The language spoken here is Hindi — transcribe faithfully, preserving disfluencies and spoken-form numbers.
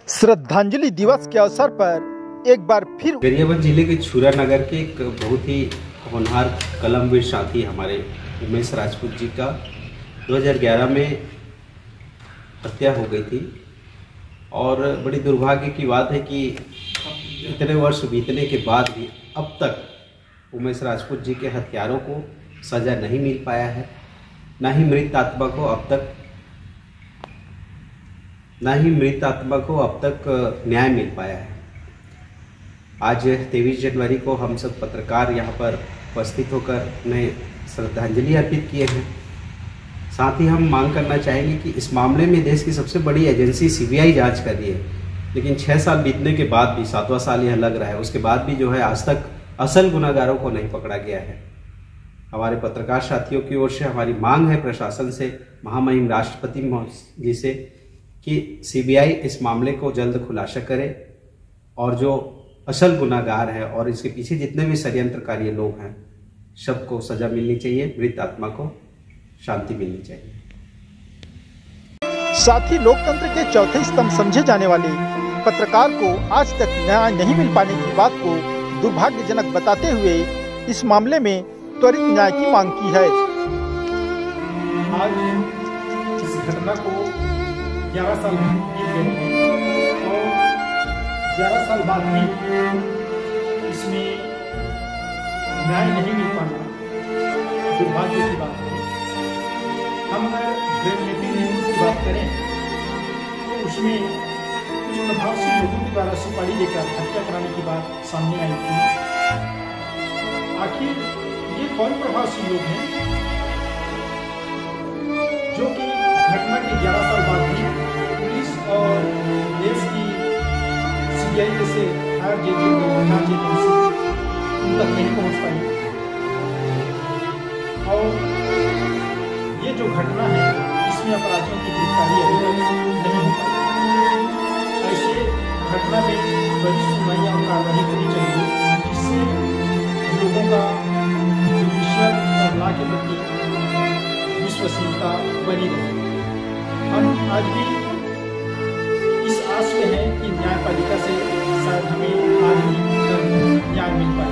श्रद्धांजलि दिवस के अवसर पर एक बार फिर गरियाबंद जिले के छुरा नगर के एक बहुत ही होनहार कलमवीर साथी हमारे उमेश राजपूत जी का दो हज़ार ग्यारह में हत्या हो गई थी। और बड़ी दुर्भाग्य की बात है कि इतने वर्ष बीतने के बाद भी अब तक उमेश राजपूत जी के हत्यारों को सज़ा नहीं मिल पाया है, न ही मृत आत्मा को अब तक न ही मृत आत्मा को अब तक न्याय मिल पाया है। आज तेईस जनवरी को हम सब पत्रकार यहाँ पर उपस्थित होकर उन्हें श्रद्धांजलि अर्पित किए हैं। साथ ही हम मांग करना चाहेंगे कि इस मामले में देश की सबसे बड़ी एजेंसी सीबीआई जांच कर रही है, लेकिन छः साल बीतने के बाद भी, सातवां साल यह लग रहा है, उसके बाद भी जो है आज तक असल गुनाहगारों को नहीं पकड़ा गया है। हमारे पत्रकार साथियों की ओर से हमारी मांग है प्रशासन से, महामहिम राष्ट्रपति जी से, कि सीबीआई इस मामले को जल्द खुलासा करे और जो असल गुनाहगार है और इसके पीछे जितने भी षड्यंत्रकारी लोग हैं सबको सजा मिलनी चाहिए, मृत आत्मा को शांति मिलनी चाहिए। साथ ही लोकतंत्र के चौथे स्तंभ समझे जाने वाले पत्रकार को आज तक न्याय नहीं मिल पाने की बात को दुर्भाग्यजनक बताते हुए इस मामले में त्वरित न्याय की मांग की है। आज इस घटना को ग्यारह साल बीत गए और ग्यारह साल बाद भी इसमें न्याय नहीं मिल पाना दुर्भाग्य की बात है। हम अगर ग्रेविटी न्यूज की बात करें तो उसमें कुछ प्रभावशील लोगों के द्वारा सुपारी लेकर हत्या कराने की बात सामने आई थी। आखिर ये कौन प्रभावशील लोग हैं जो कि घटना के ग्यारह साल बाद भी पुलिस और देश की सीबीआई जैसे हायर जांच एजेंसी उन तक नहीं पहुंच पाई। और ये जो घटना है इसमें अपराधियों की गिरफ्तारी अभी तक नहीं हो पाई। ऐसे घटना में बड़ी सुनवाई और कार्रवाई होनी चाहिए जिससे लोगों का जुडिशियल और लॉ के प्रति विश्वसनीयता बनी रहे। हम आज भी इस आस में हैं कि न्यायपालिका से शायद हमें आज भी न्याय मिल पाए।